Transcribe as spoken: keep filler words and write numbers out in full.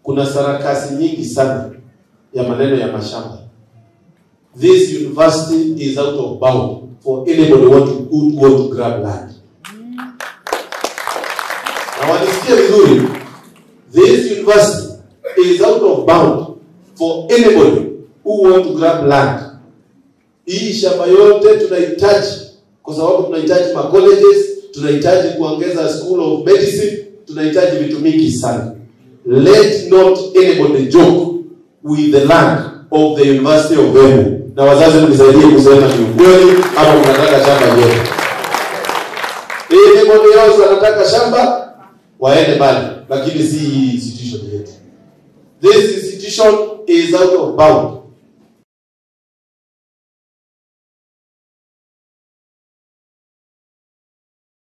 kuna sarakasi nyingi sana ya maneno ya mashamba. This university is out of bound for anybody want to, who want to grab land. Na wanisikia vizuri, this university is out of bound for anybody who want to grab land. Hii shamba yote tunahitaji, kwa sababu tunahitaji ma colleges, tunahitaji kuongeza school of medicine, tunahitaji vitu mingi sana. Let not anybody joke with the land of the University of Embu. Na wazazi mnisaidie kusema ni ukweli ama mnataka shamba yote. Hii ndio yao wanataka shamba waende bali, lakini si institution yetu. This institution is out of bound.